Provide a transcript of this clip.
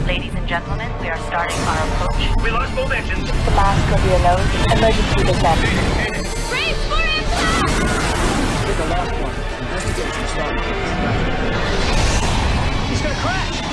Ladies and gentlemen, we are starting our approach. We lost both engines. The mask over your nose. Emergency descent. Brace for impact! Get the last one. Investigation started. He's gonna crash!